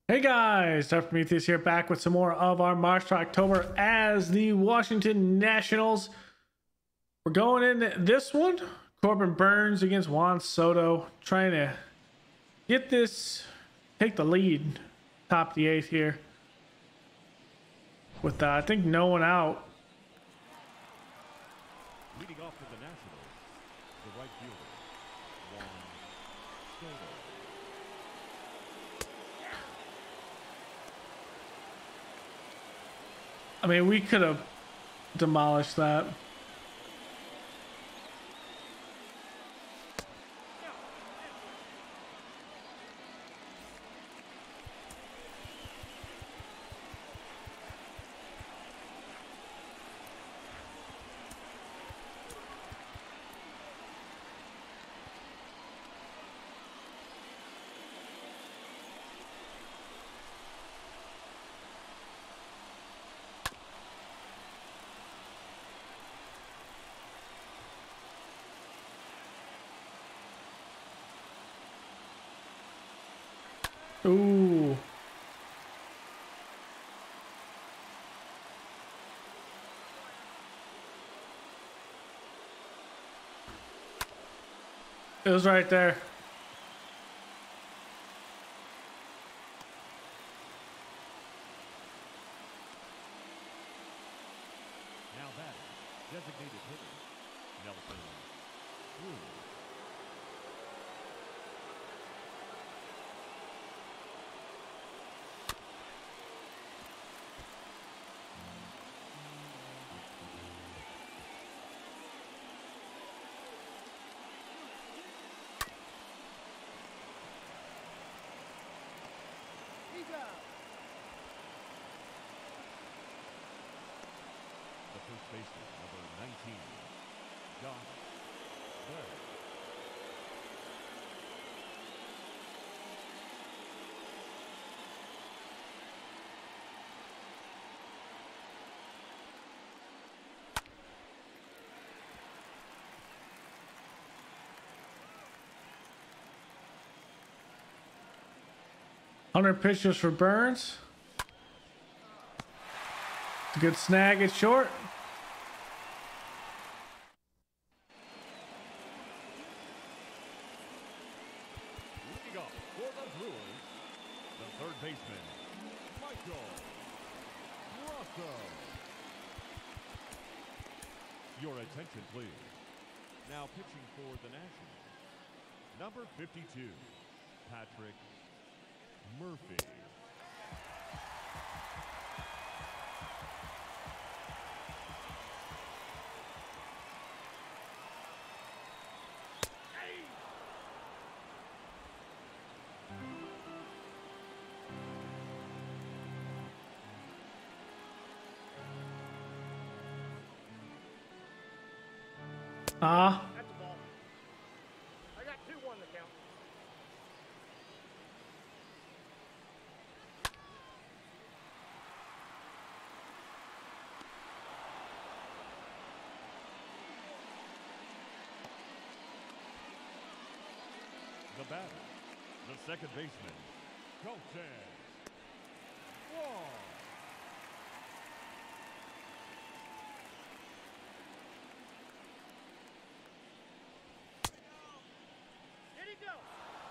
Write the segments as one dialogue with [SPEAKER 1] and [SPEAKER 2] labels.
[SPEAKER 1] Hey guys, Dr. Prometheus here, back with some more of our March to October as the Washington Nationals. We're going in this one. Corbin Burnes against Juan Soto, trying to get this, take the lead, top the eighth here. With I think no one out.
[SPEAKER 2] Leading off for the Nationals, the right fielder, Juan Soto.
[SPEAKER 1] I mean, we could have demolished that. Ooh. It was right there.
[SPEAKER 2] Now batting, designated hitter, Nelson Cruz. The first baseman, number 19, Josh Bell.
[SPEAKER 1] 100 pitches for Burnes. Good snag at short.
[SPEAKER 2] Leading off for the Brewers, the third baseman, Michael Rosso. Your attention, please. Now pitching for the Nationals, number 52, Patrick Murphy.
[SPEAKER 1] Ah.
[SPEAKER 3] That's a ball. I got 2-1 the count.
[SPEAKER 2] The batter, the second baseman, Colton Wong.
[SPEAKER 3] Did he go?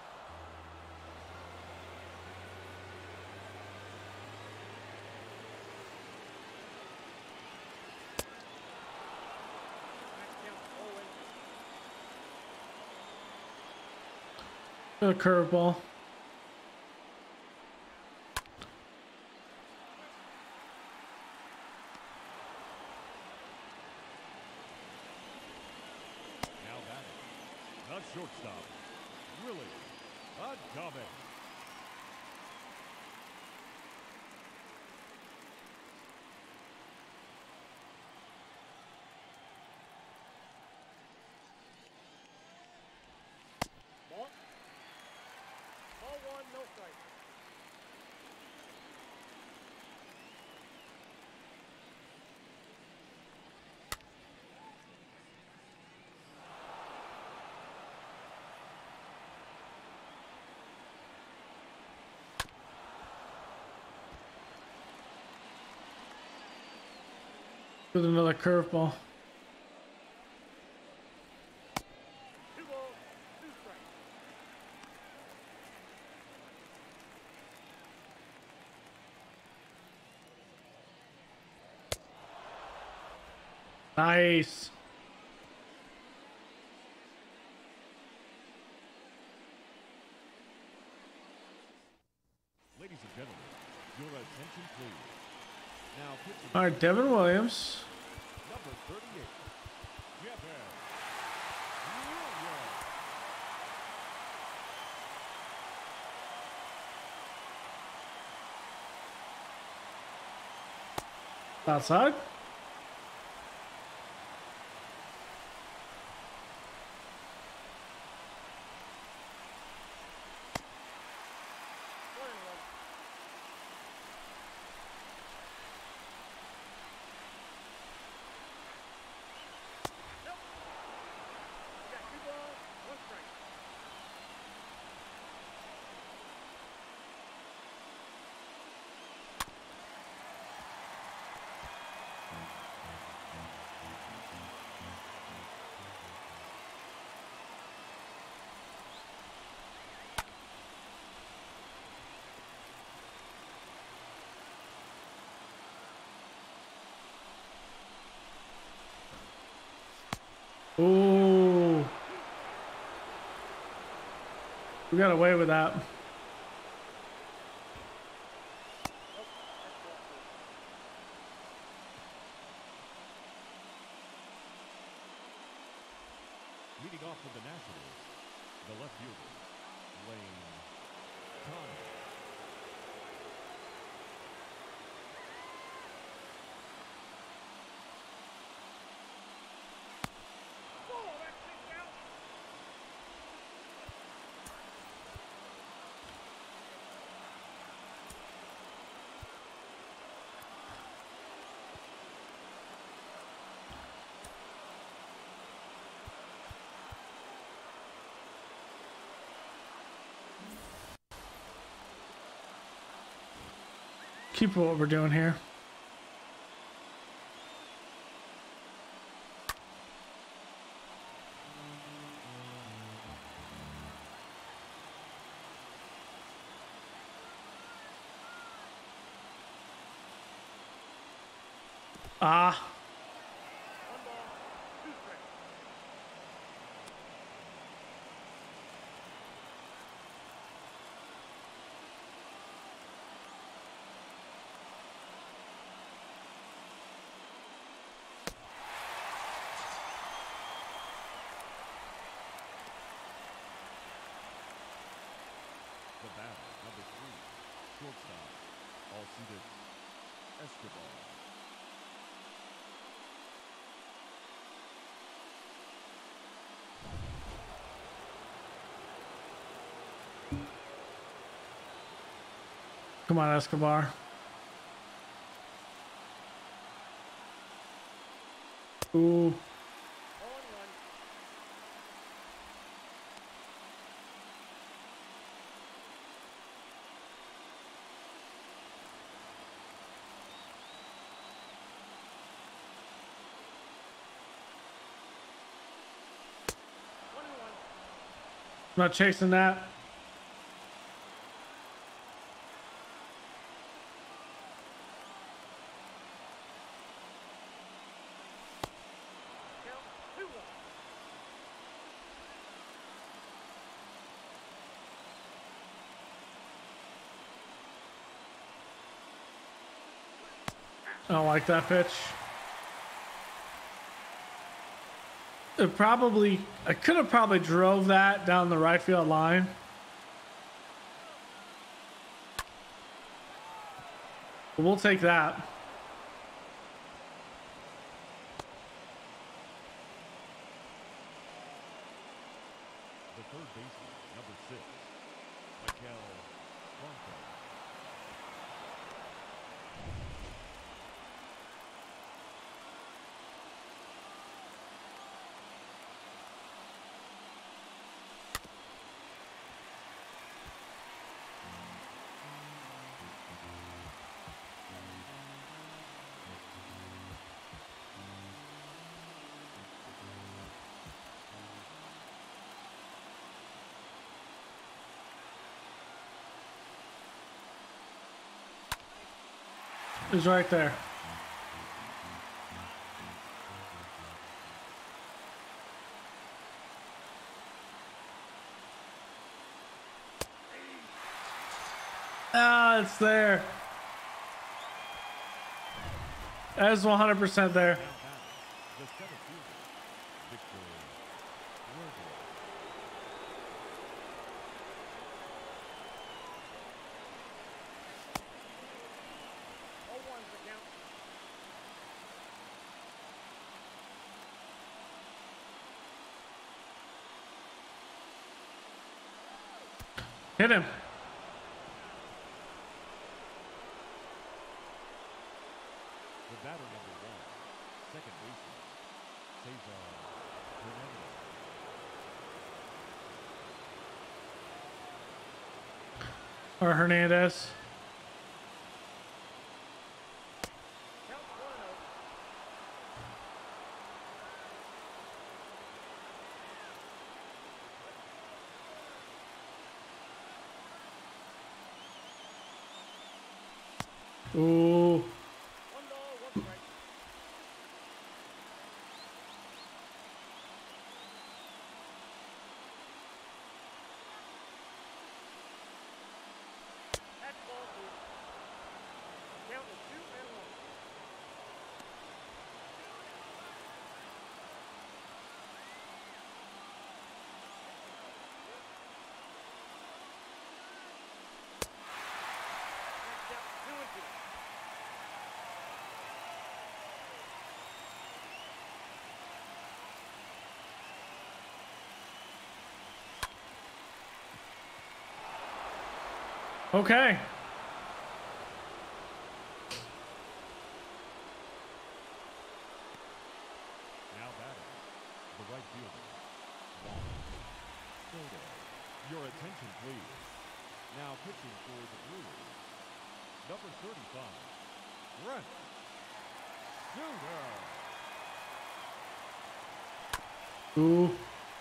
[SPEAKER 1] A curveball.
[SPEAKER 2] Now batting, the shortstop, Willie Adames.
[SPEAKER 3] Ball. Ball 1, no strike.
[SPEAKER 1] With another curveball.
[SPEAKER 3] 2 balls, 2 strikes.
[SPEAKER 1] Nice.
[SPEAKER 2] Ladies and gentlemen, your attention please. Now pitching
[SPEAKER 1] All right, Devin Williams.
[SPEAKER 2] number 38, Jeff Williams.
[SPEAKER 1] Outside.
[SPEAKER 3] One and 1. Nope. You got 2 balls, 1 strike.
[SPEAKER 1] Ooh. We got away with that.
[SPEAKER 2] Leading off for the Nationals, the left fielder, Lane Thomas.
[SPEAKER 3] Oh, that's 6 out.
[SPEAKER 1] Keep what we're doing here. Ah.
[SPEAKER 3] 1 ball, 2 strikes.
[SPEAKER 2] The batter, number 3, shortstop, Alcides Escobar.
[SPEAKER 1] Come on, Escobar. Ooh.
[SPEAKER 3] Ball and 1. One and 1.
[SPEAKER 1] I'm not chasing that.
[SPEAKER 3] Count 2-1.
[SPEAKER 1] I don't like that pitch. I could have probably drove that down the right field line. But we'll take that.
[SPEAKER 2] The third baseman, number 6, Michael Blanco.
[SPEAKER 1] is right there. Ah, it's there. That's 100% there.
[SPEAKER 2] Now batting, the center fielder, Victor Robles.
[SPEAKER 3] Oh, one's the count.
[SPEAKER 1] Hit him.
[SPEAKER 2] The batter number one, second baseman, Cesar Hernandez.
[SPEAKER 1] Or Hernandez.
[SPEAKER 3] Count 1-0.
[SPEAKER 1] Ooh.
[SPEAKER 3] 1 ball, 1 strike. That's ball 2. Count is 2-1. Next out, 2-2.
[SPEAKER 1] Okay.
[SPEAKER 2] Now batting, the right fielder, Juan Soto. Your attention, please. Now pitching for the Brewers, number 35, Brent Suter.
[SPEAKER 1] Ooh.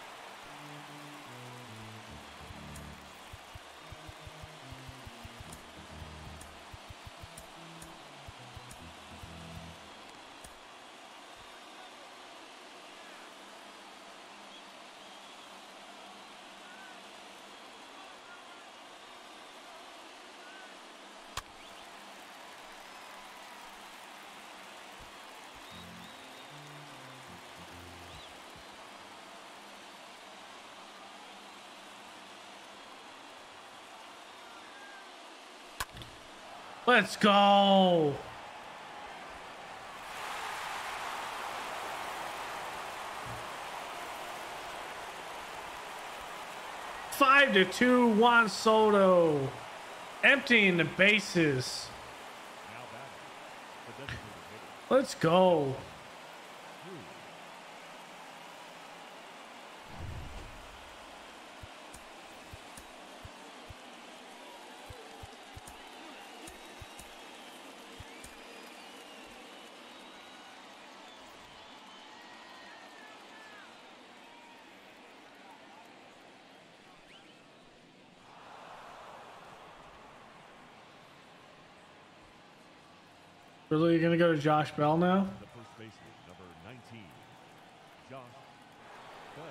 [SPEAKER 1] Let's go. Five to 2, Juan Soto. Emptying the bases.
[SPEAKER 2] Now batting, the designated hitter,
[SPEAKER 1] Let's go.
[SPEAKER 2] Drew.
[SPEAKER 1] Really, you're gonna go to Josh Bell now?
[SPEAKER 2] The first baseman, number 19, Josh Bell.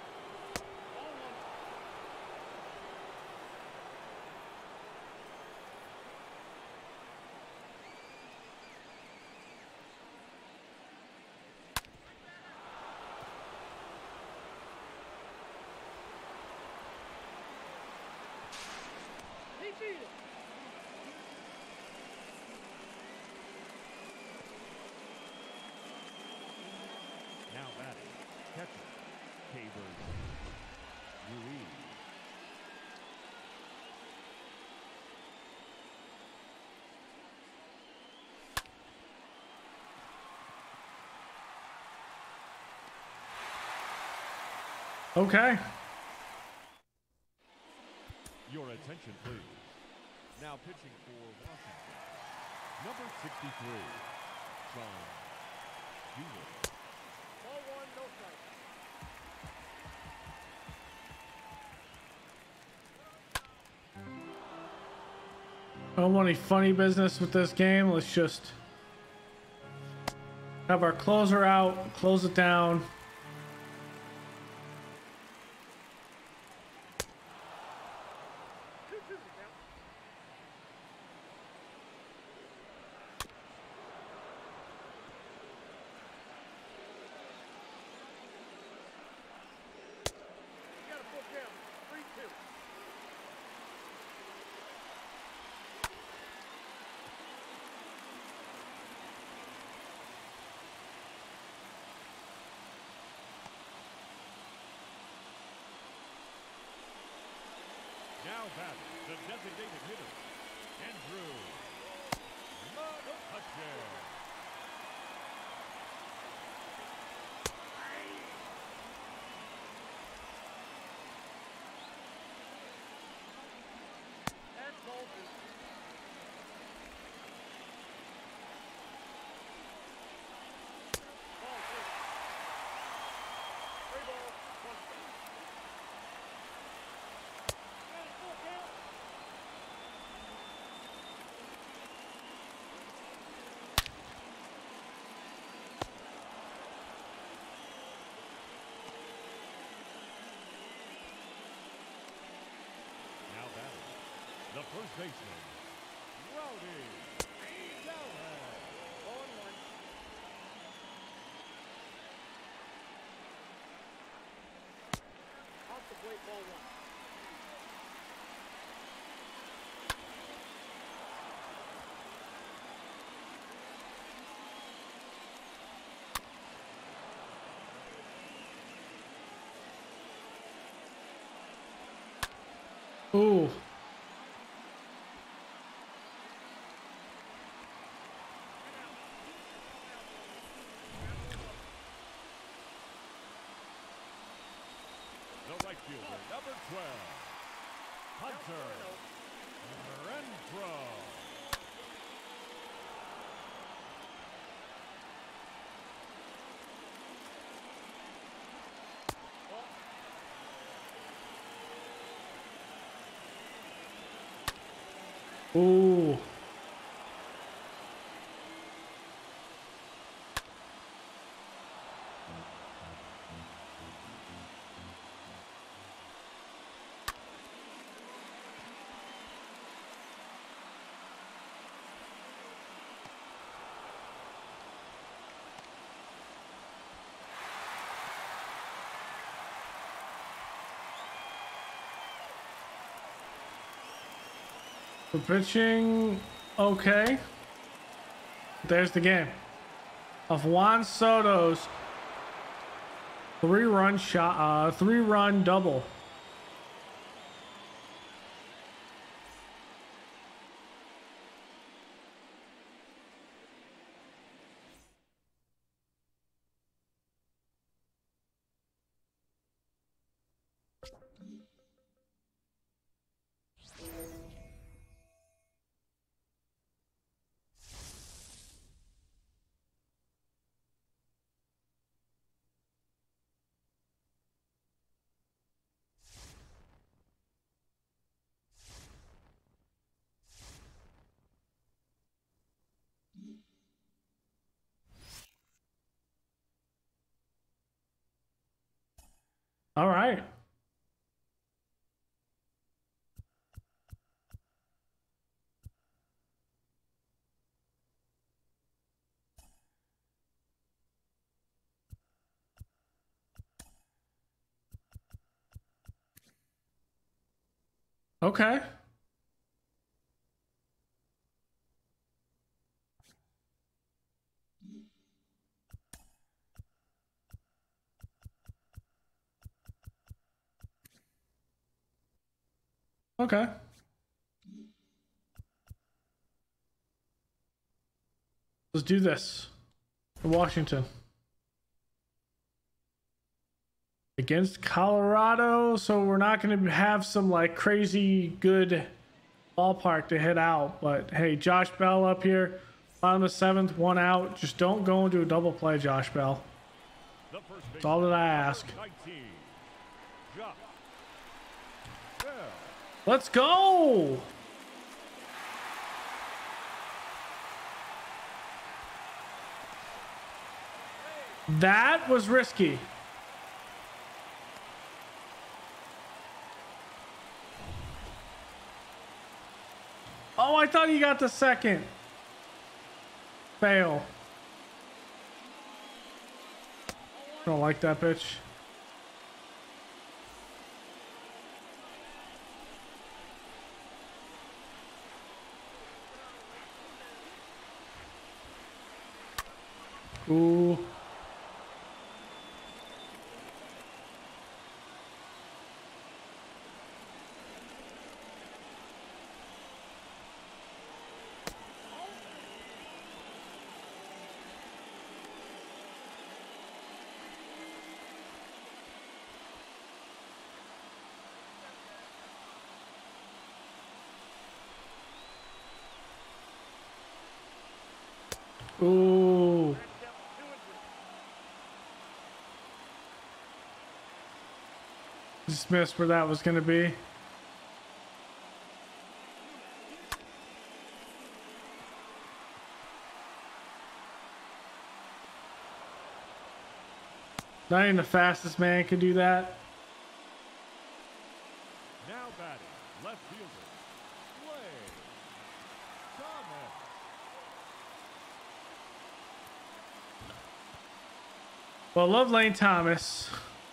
[SPEAKER 3] He cheated.
[SPEAKER 2] Now batting, catcher, Caber Ruiz.
[SPEAKER 1] Okay.
[SPEAKER 2] Your attention, please. Now pitching for Washington, number 63, Sean Buehler.
[SPEAKER 3] Ball 1, no strike.
[SPEAKER 1] I don't want any funny business with this game. Let's just have our closer out, close it down.
[SPEAKER 2] Now batting, the designated hitter, Andrew McCutcheon.
[SPEAKER 3] And ball two. Ball two. 3 balls, 1 strike. Got a full count.
[SPEAKER 2] Now batting, the first baseman, Rowdy Tellez.
[SPEAKER 3] Ball and 1. Off the plate, ball 1.
[SPEAKER 1] Ooh.
[SPEAKER 2] The right fielder, number 12, Hunter Renfroe.
[SPEAKER 1] Ooh. The pitching, okay. There's the game of Juan Soto's 3-run shot, 3-run double. All right. Okay. Okay. Let's do this. Washington against Colorado, so we're not going to have some like crazy good ballpark to hit out, but hey, Josh Bell up here, bottom of the 7th, 1 out. Just don't go into a double play, Josh Bell. That's all that I ask.
[SPEAKER 2] 19, Josh Bell.
[SPEAKER 1] Let's go. That was risky. Oh, I thought he got the second. Fail. Don't like that pitch. Ooh. Ooh. Just missed where that was going to be. Not even the fastest man could do that.
[SPEAKER 2] Now batting, left fielder, Lane Thomas.
[SPEAKER 1] Well, I love Lane Thomas.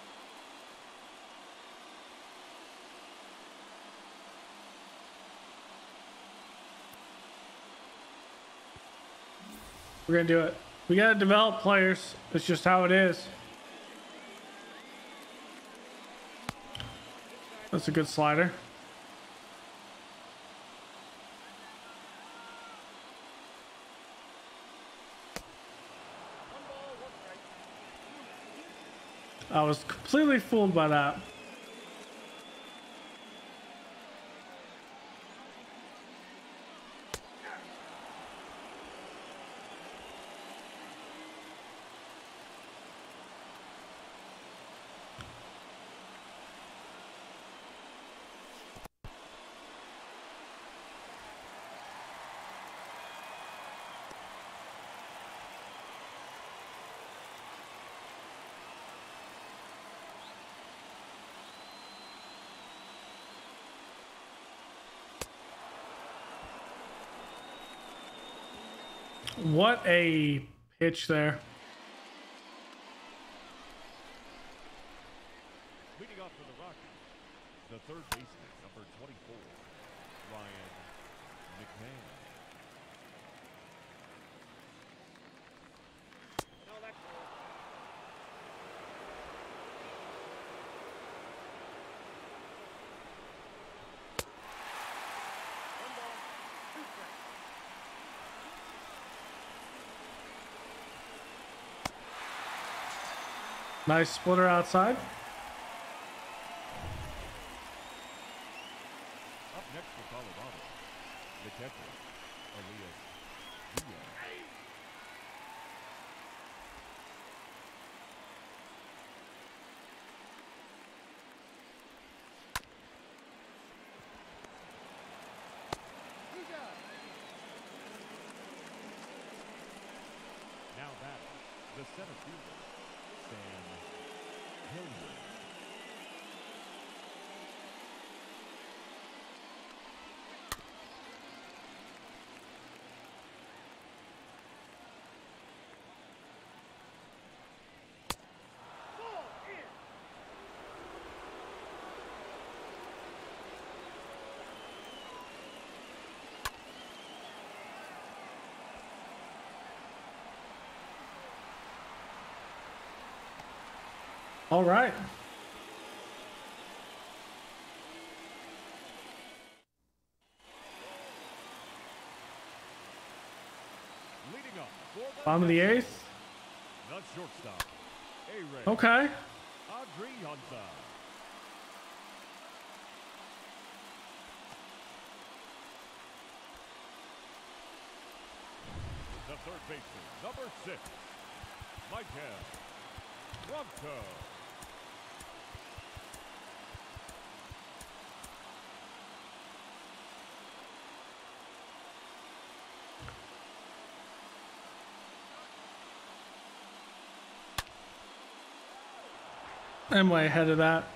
[SPEAKER 1] We're going to do it. We got to develop players. It's just how it is. That's a good slider. I was completely fooled by that. What a pitch there.
[SPEAKER 2] Leading off for the Rockies, the third baseman, number 24, Ryan McMahon.
[SPEAKER 3] No, that's all. One ball, two strikes.
[SPEAKER 1] Nice splitter outside.
[SPEAKER 2] Up next for Colorado, the catcher, Elias Diaz. Now batting, the center fielder, Sam Hilliard.
[SPEAKER 3] Ball in.
[SPEAKER 1] All right.
[SPEAKER 2] Leading up for the
[SPEAKER 1] Bottom of the eighth.
[SPEAKER 2] the shortstop, A-Ray
[SPEAKER 1] Okay.
[SPEAKER 2] Adrianza. The third baseman, number 6, Michael Ronco.
[SPEAKER 1] I'm way ahead of that.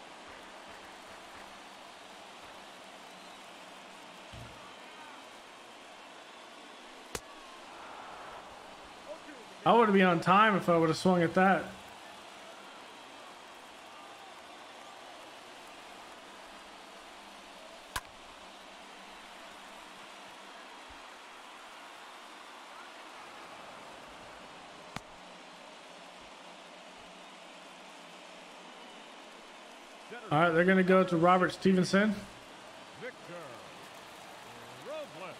[SPEAKER 1] I would have been on time if I would have swung at that. All right, they're going to go to Robert Stevenson.
[SPEAKER 2] Victor Robles.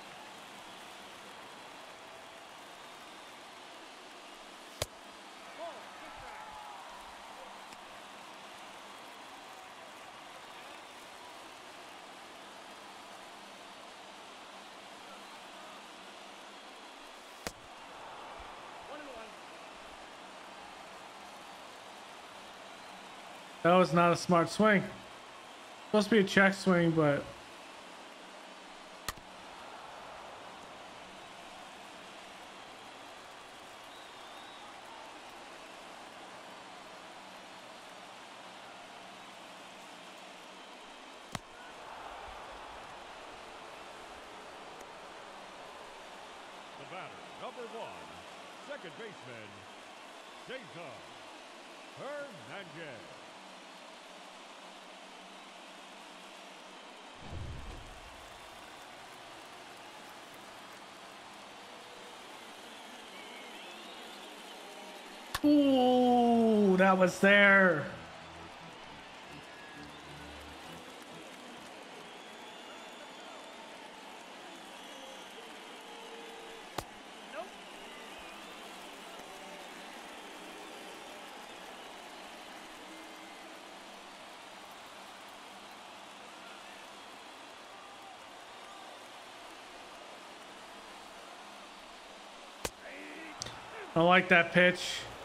[SPEAKER 1] That was not a smart swing. Supposed to be a check swing, but
[SPEAKER 2] The batter, number 1, second baseman, Cesar Hernandez.
[SPEAKER 1] ooh, that was there. I like that pitch.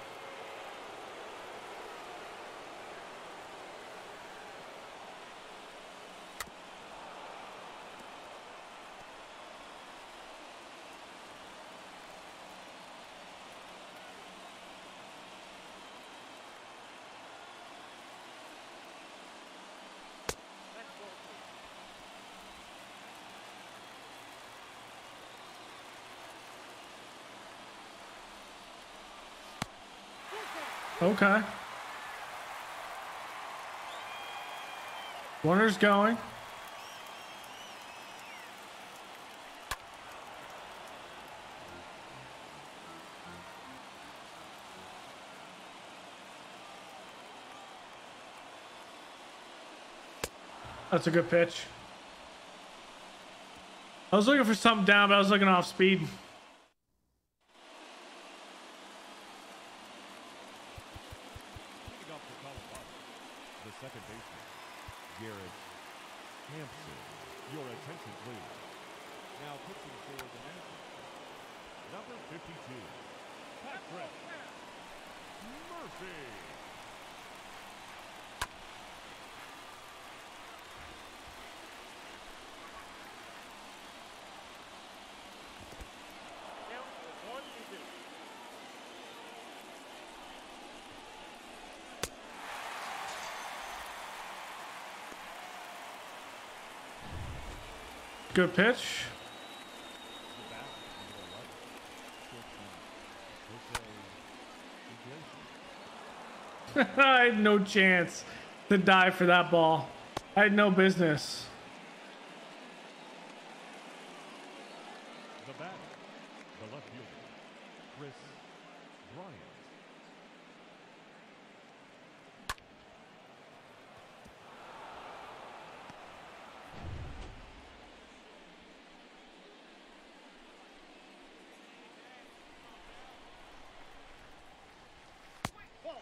[SPEAKER 1] Okay. Runner's going. That's a good pitch. I was looking for something down, but I was looking off speed.
[SPEAKER 2] Leading off for Colorado, the second baseman, Garrett Hampson. Your attention, please. Now pitching for the Nationals, number 52, Patrick Murphy.
[SPEAKER 3] Count is 1-2.
[SPEAKER 1] Good pitch. I had no chance to dive for that ball. I had no business.
[SPEAKER 2] The batter, the left fielder, Chris Bryant.
[SPEAKER 3] Ball.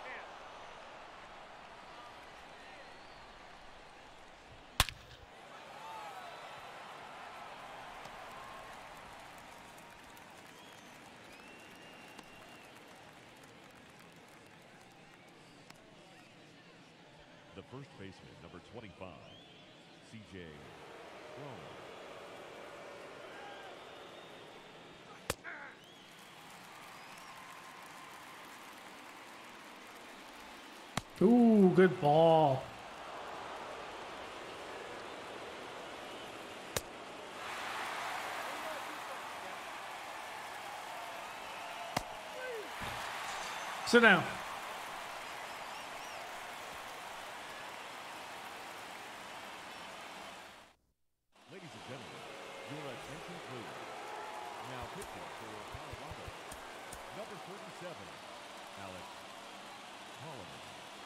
[SPEAKER 2] The first baseman, number 25, C.J. Cron.
[SPEAKER 1] Ooh, good ball. Sit down.
[SPEAKER 2] Ladies and gentlemen, your attention please. Now pitching for Colorado, number 37, Alex Holliman.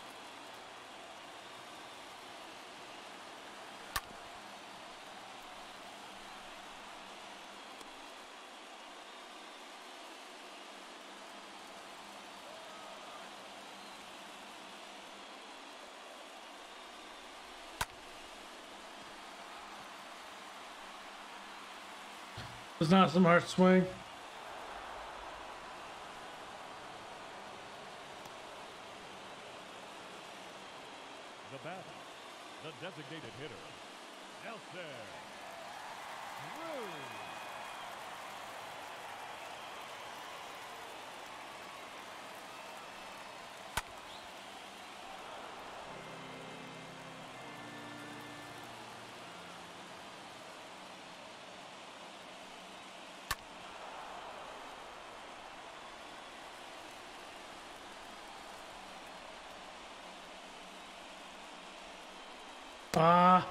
[SPEAKER 1] It's not a smart swing.
[SPEAKER 2] The batter, the designated hitter, Nelson Cruz.
[SPEAKER 1] Ah.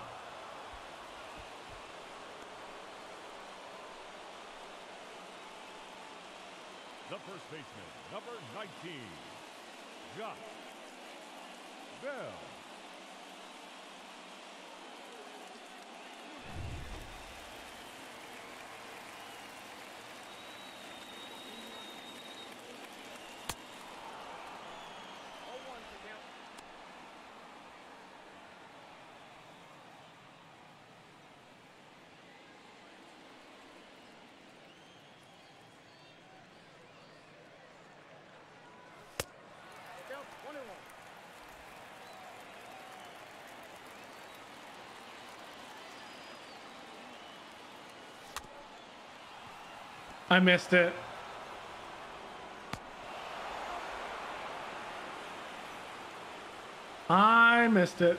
[SPEAKER 2] The first baseman, number 19, Josh Bell.
[SPEAKER 3] Count 21.
[SPEAKER 1] I missed it. I missed it.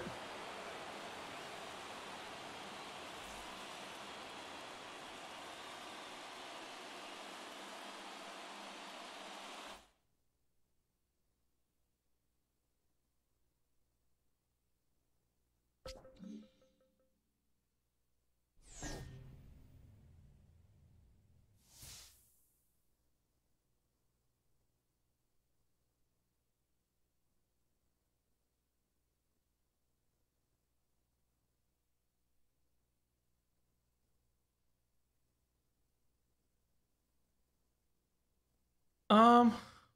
[SPEAKER 1] Um,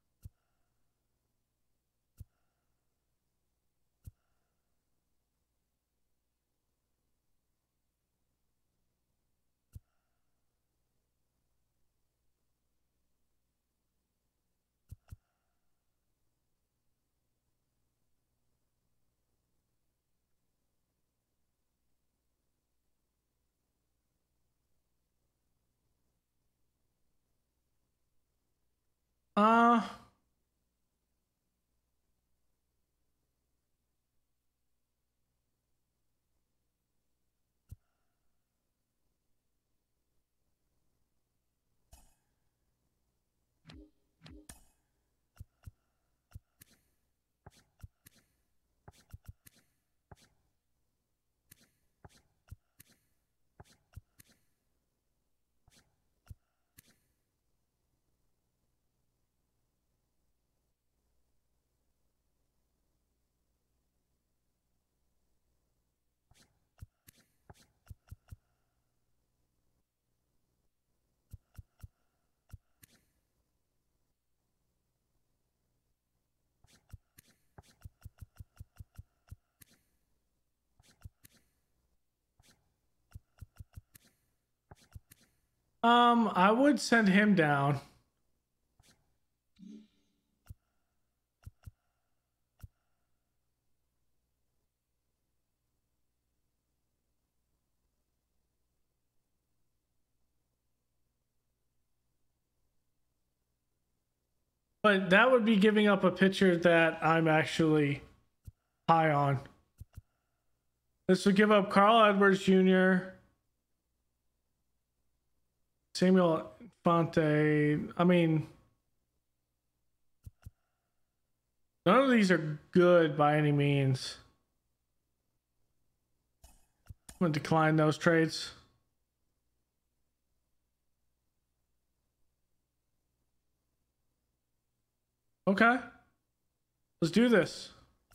[SPEAKER 1] uh, I would send him down. But that would be giving up a pitcher that I'm actually high on. This would give up Carl Edwards Jr., Samuel Infante. I mean, none of these are good by any means. I'm going to decline those trades. Okay. Let's do this.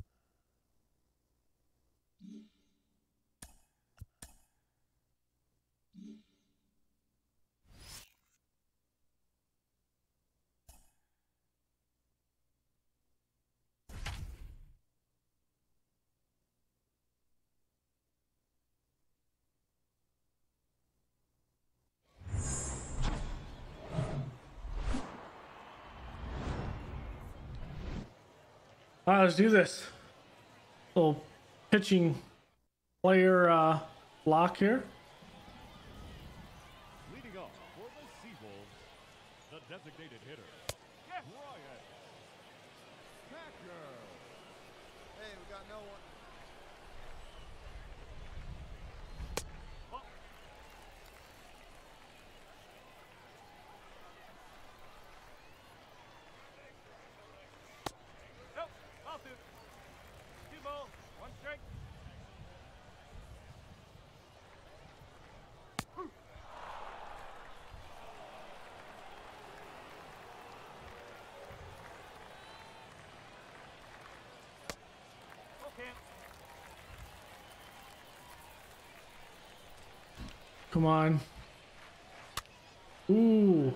[SPEAKER 1] All right, let's do this. Little pitching player block here.
[SPEAKER 2] Leading off for the Seawolves, the designated hitter, Ryan Packer.
[SPEAKER 4] Hey, we got no one.
[SPEAKER 3] Nope, I'll do. 2 balls, 1 strike. Okay.
[SPEAKER 1] Come on. Ooh.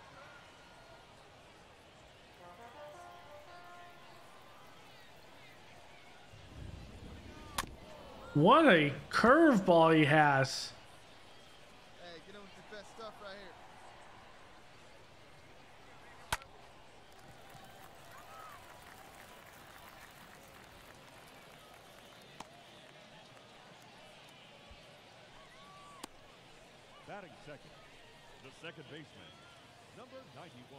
[SPEAKER 1] What a curveball he has.
[SPEAKER 4] Hey, get him with your best stuff right here.
[SPEAKER 2] Batting second, the second baseman, number 91.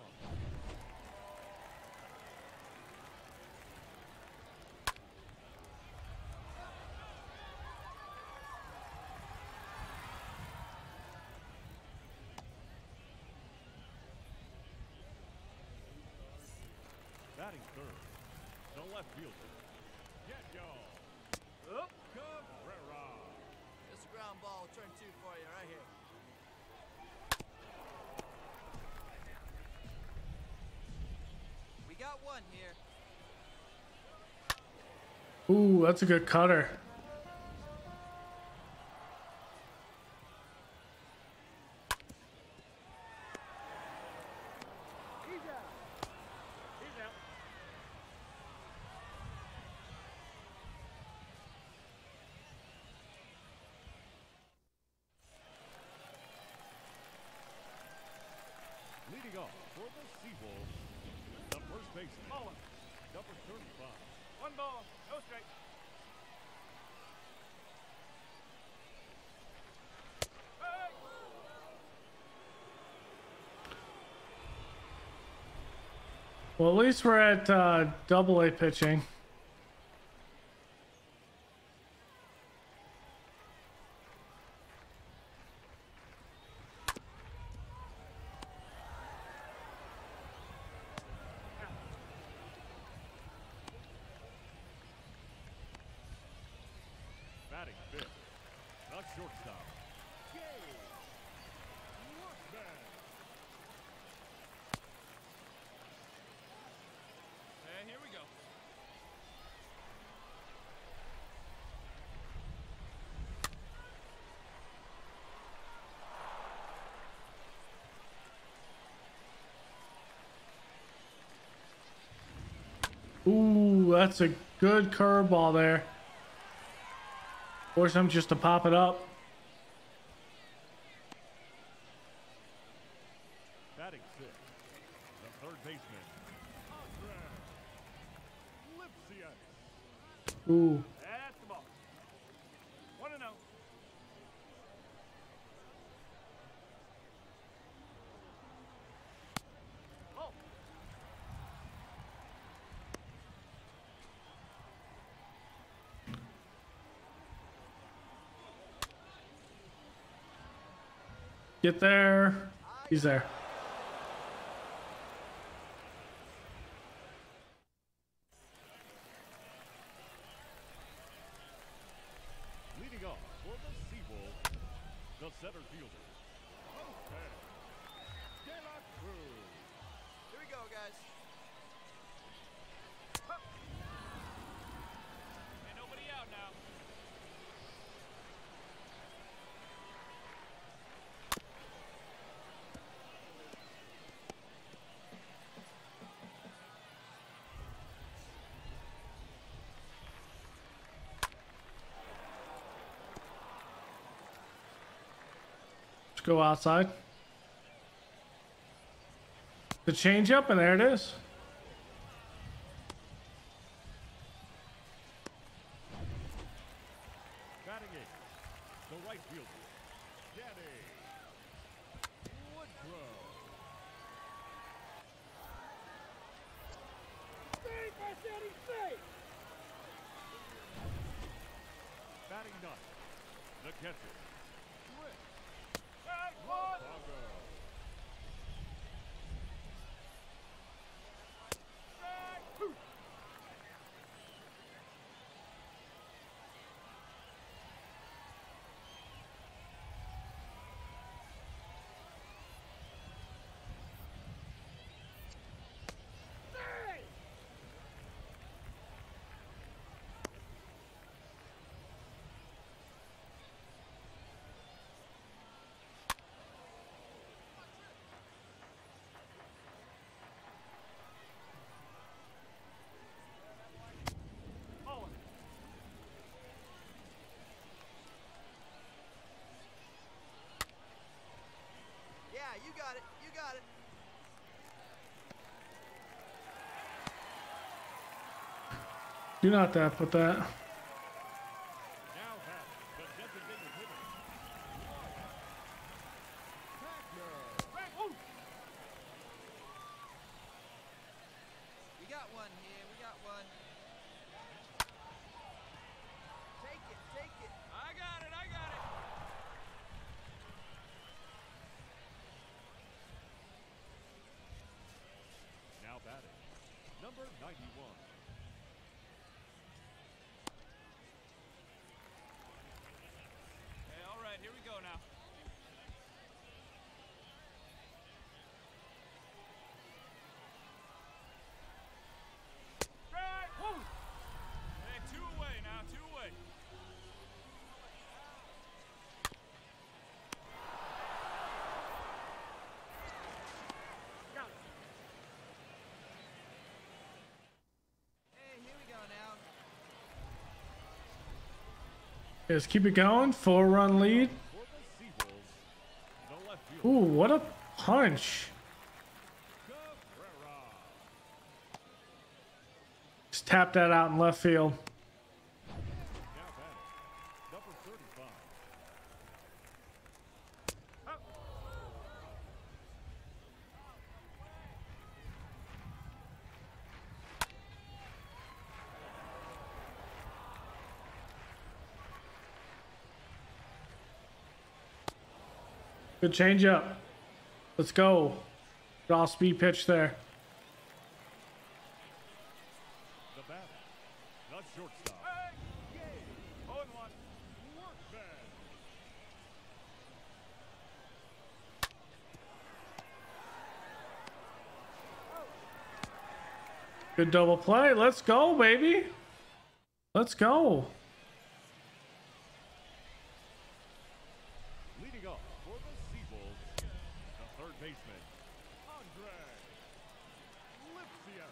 [SPEAKER 2] Batting third, the left fielder, Daniel
[SPEAKER 3] Up.
[SPEAKER 2] Cabrera.
[SPEAKER 4] This ground ball will turn 2 for you right here. We got one here.
[SPEAKER 1] Ooh, that's a good cutter.
[SPEAKER 3] He's out. He's out.
[SPEAKER 2] Leading off for the Seawolves, the first baseman,
[SPEAKER 3] Ball.
[SPEAKER 2] number 35.
[SPEAKER 3] 1 ball, no strike. Hey!
[SPEAKER 1] Well, at least we're at double A pitching.
[SPEAKER 2] Batting fifth, the shortstop, Jay Workman.
[SPEAKER 3] And here we go.
[SPEAKER 1] Ooh, that's a good curveball there. Force him just to pop it up.
[SPEAKER 2] Batting sixth, the third baseman, Andre Lipsius.
[SPEAKER 1] Ooh.
[SPEAKER 3] That's the ball. 1-0. Ball.
[SPEAKER 1] Get there. He's there.
[SPEAKER 2] Leading off for the Seawolves, the center fielder, Jose De La Cruz.
[SPEAKER 4] Here we go, guys. Ain't nobody out now.
[SPEAKER 1] Let's go outside. The change up, and there it is.
[SPEAKER 2] Batting eighth, the right fielder, Danny Woodrow. Batting ninth, the catcher, Rick Longo.
[SPEAKER 4] Yeah, you got it. You got it.
[SPEAKER 1] Do not that, put that.
[SPEAKER 2] Now has the designated hitter, Wagner.
[SPEAKER 4] We got one here. We got one. Take it. Take it. I got it. I got it.
[SPEAKER 2] Now batting, number 91.
[SPEAKER 4] Hey, all right. Here we go now. Hey, two away now. Two away. Hey, here we go now.
[SPEAKER 1] Just keep it going. 4-run lead.
[SPEAKER 2] For the Seawolves, the left fielder,
[SPEAKER 1] Ooh, what a punch.
[SPEAKER 2] Cabrera.
[SPEAKER 1] Just tap that out in left field.
[SPEAKER 2] Now batting, number 35.
[SPEAKER 1] Good change up. Let's go. Good off speed pitch there.
[SPEAKER 2] The batter, the shortstop,
[SPEAKER 3] On one.
[SPEAKER 2] Workman.
[SPEAKER 1] Good double play. Let's go, baby. Let's go.
[SPEAKER 2] Leading off for the Seawolves, the third baseman, Andre Lipsius.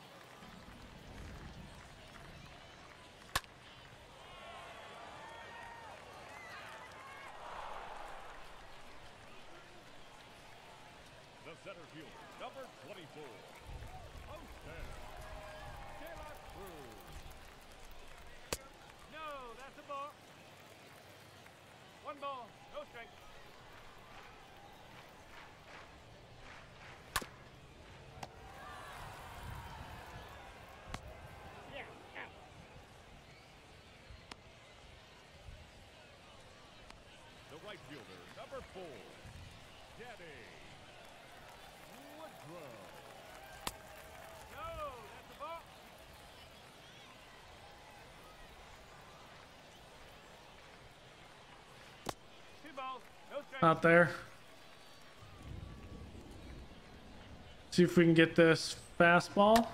[SPEAKER 2] The center fielder, number 24, Jose De La Cruz.
[SPEAKER 3] No, that's a ball. One ball. No strike. Yeah, out.
[SPEAKER 2] The right fielder, number 4, Caddy. Woodrow.
[SPEAKER 3] No, that's the ball. Two balls. No strikes.
[SPEAKER 1] Out there. See if we can get this fastball.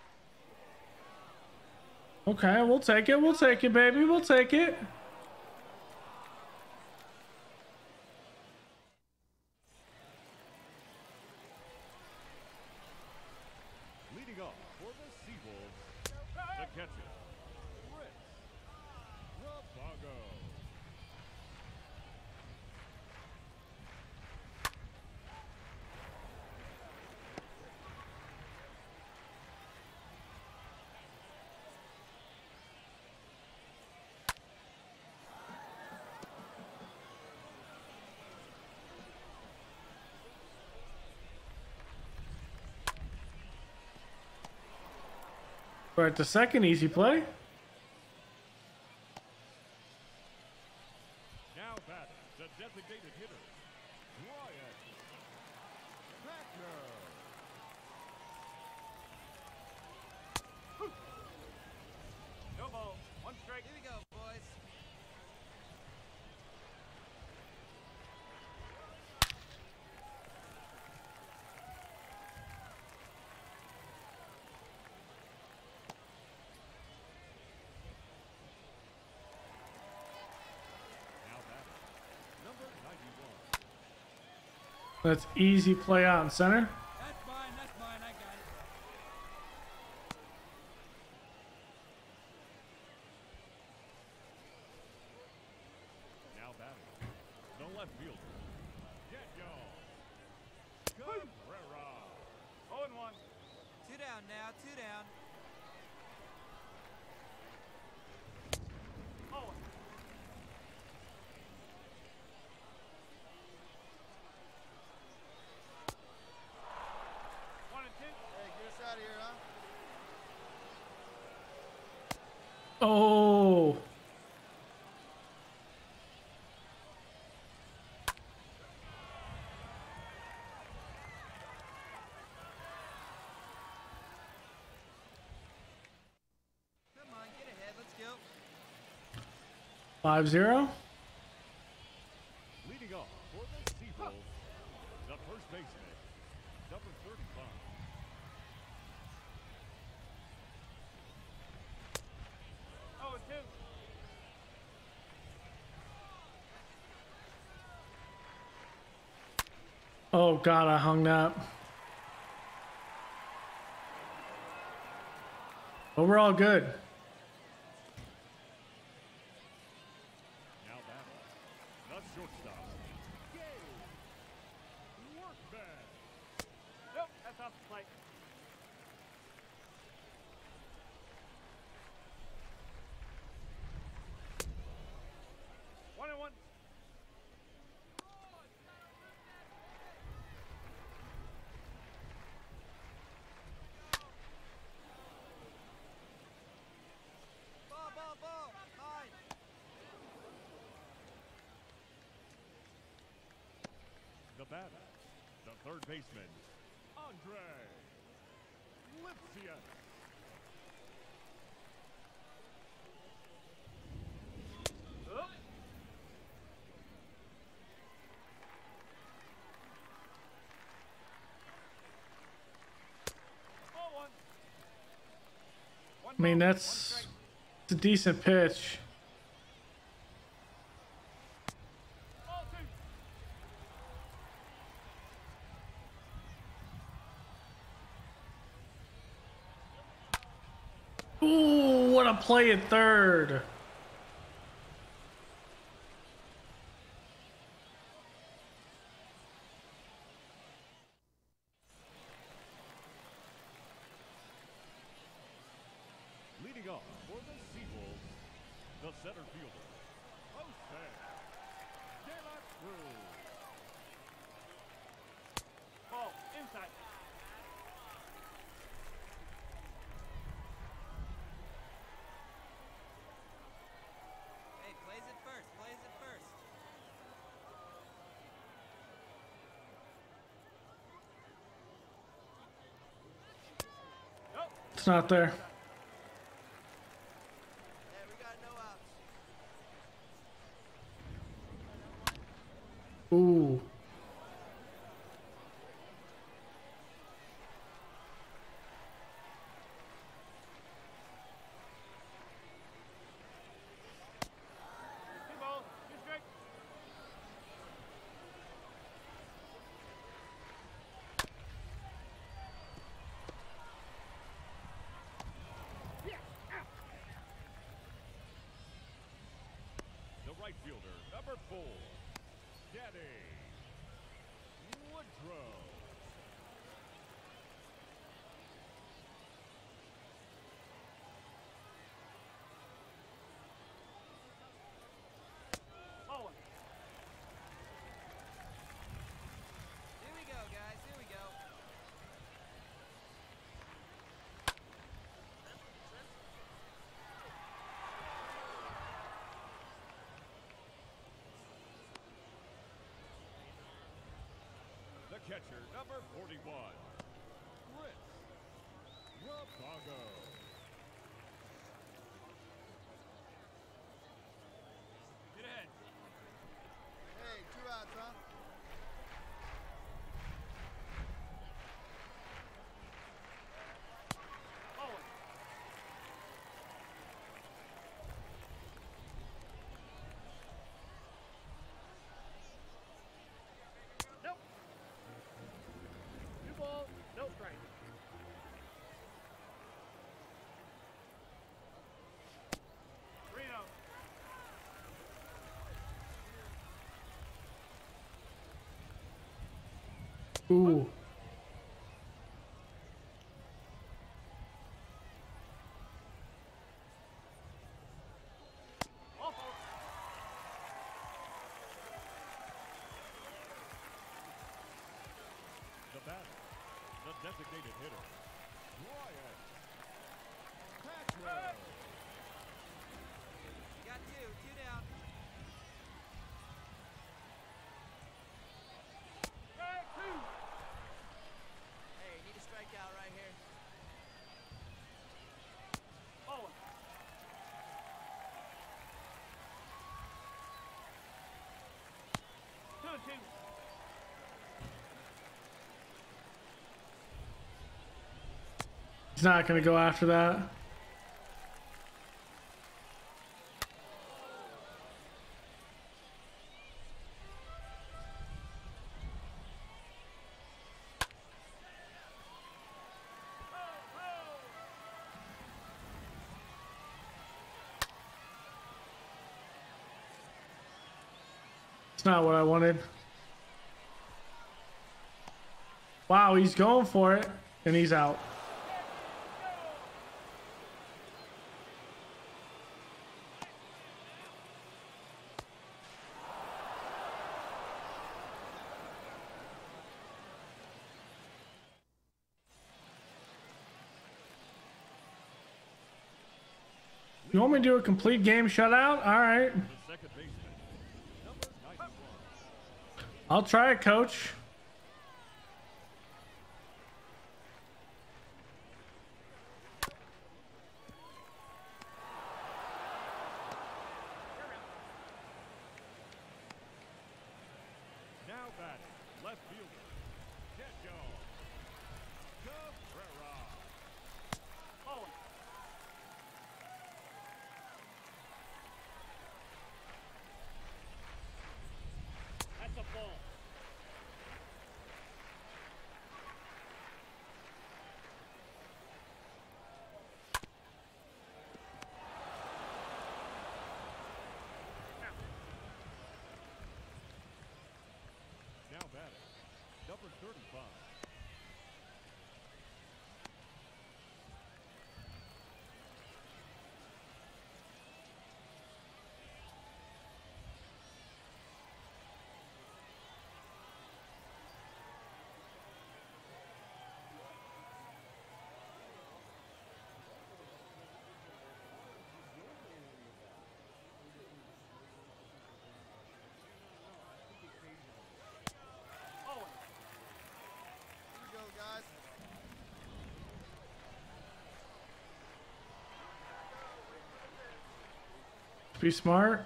[SPEAKER 1] Okay, we'll take it. We'll take it, baby. We'll take it.
[SPEAKER 2] Leading off for the Seawolves, the catcher, Chris Rabago.
[SPEAKER 1] We're at the second easy play.
[SPEAKER 2] Now batting, the designated hitter, Ryan Packner.
[SPEAKER 3] No ball. One strike.
[SPEAKER 4] Here we go, boys.
[SPEAKER 2] Now batting, number 91.
[SPEAKER 1] That's easy play out in center.
[SPEAKER 4] That's mine, I got it.
[SPEAKER 2] Now batting, the left fielder, Daniel Cabrera.
[SPEAKER 3] 0-1.
[SPEAKER 4] Two down now, two down.
[SPEAKER 3] Oh. One and two.
[SPEAKER 4] Hey, get us out of here, huh?
[SPEAKER 1] Oh,
[SPEAKER 4] Come on, get ahead, let's go.
[SPEAKER 1] 5-0.
[SPEAKER 2] Leading off for the Seawolves, the first baseman, number 35.
[SPEAKER 3] Oh, and two.
[SPEAKER 1] Oh God, I hung that. But we're all good.
[SPEAKER 2] Now batting, the shortstop, Gabe Workman.
[SPEAKER 3] Nope, that's off the plate. One and one.
[SPEAKER 4] Ball. Hide.
[SPEAKER 2] The batter, the third baseman, Andre Lipsius.
[SPEAKER 3] Oop. Oh, one. One
[SPEAKER 1] I mean,
[SPEAKER 3] ball, one
[SPEAKER 1] that's
[SPEAKER 3] strike.
[SPEAKER 1] it's a decent pitch.
[SPEAKER 3] Oh, two.
[SPEAKER 1] Ooh, what a play at third.
[SPEAKER 2] Leading off for the Seawolves, the center fielder, Jose De La Cruz.
[SPEAKER 3] Ball, inside.
[SPEAKER 4] Hey, plays it first.
[SPEAKER 1] It's not there.
[SPEAKER 4] Hey, we got no outs.
[SPEAKER 1] Ooh.
[SPEAKER 3] Two ball, two strike.
[SPEAKER 2] The right fielder, number 4, Danny Woodrow.
[SPEAKER 3] Ball one.
[SPEAKER 4] Here we go, guys. Here we go.
[SPEAKER 2] The catcher, number 41, Chris Rabago.
[SPEAKER 3] Get ahead.
[SPEAKER 4] Hey, 2 outs, huh?
[SPEAKER 3] Ball one. Nope. Two ball, no strike. Three and out.
[SPEAKER 1] Ooh.
[SPEAKER 3] Awful.
[SPEAKER 2] The batter, the designated hitter, Ryan Patrick.
[SPEAKER 4] Got 2 down.
[SPEAKER 3] Strike two.
[SPEAKER 4] Hey, need a strikeout right here.
[SPEAKER 3] Ball one. Two and two.
[SPEAKER 1] He's not going to go after that. It's not what I wanted. Wow, he's going for it, and he's out. You want me to do a complete game shutout? All right.
[SPEAKER 2] The second baseman, number 91.
[SPEAKER 1] I'll try it, coach.
[SPEAKER 2] Now batting, left fielder, Daniel Cabrera.
[SPEAKER 3] Ball one. That's a ball.
[SPEAKER 2] Now batting, number 35.
[SPEAKER 3] Ball one.
[SPEAKER 1] Be smart.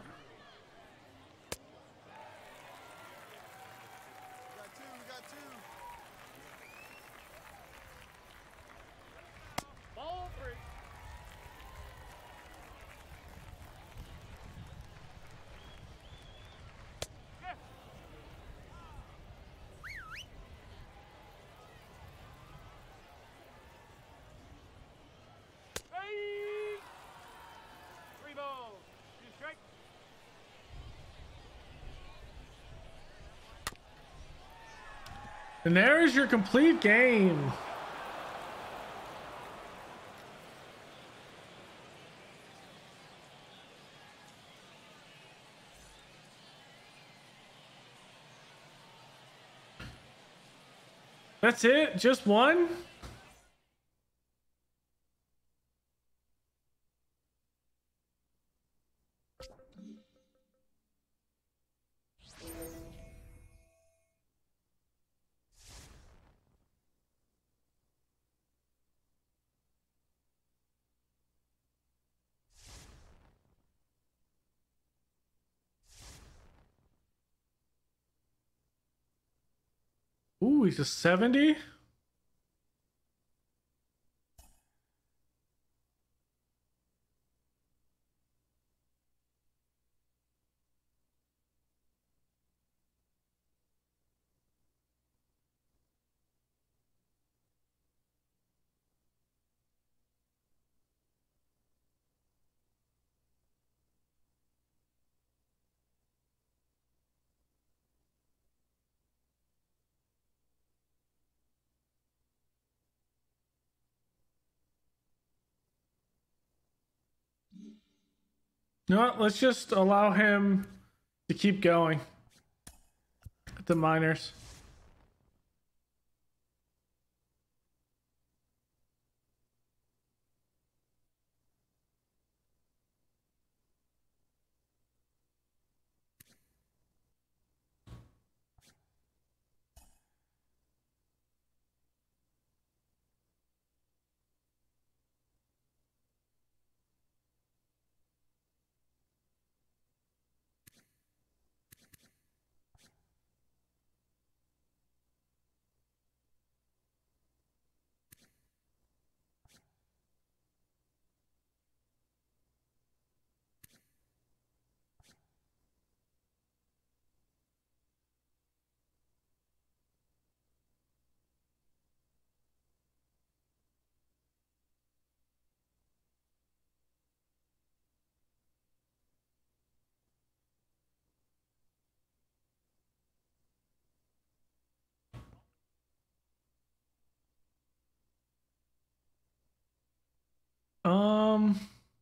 [SPEAKER 5] We got two.
[SPEAKER 3] Ball 3. Yes. Hey! 3 balls. You strike.
[SPEAKER 1] And there is your complete game. That's it? Just one? Ooh, he's a 70? You know what? Let's just allow him to keep going at the minors. Um,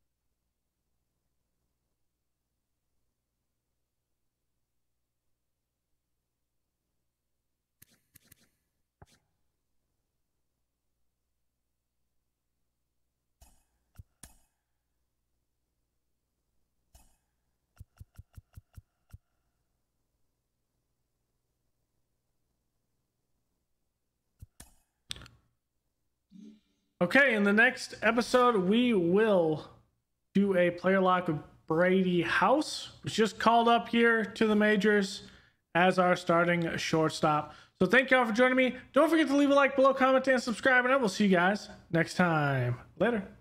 [SPEAKER 1] okay, in the next episode, we will do a player lock with Brady House, who's just called up here to the majors as our starting shortstop. So thank y'all for joining me. Don't forget to leave a like below, comment, and subscribe, and I will see you guys next time. Later.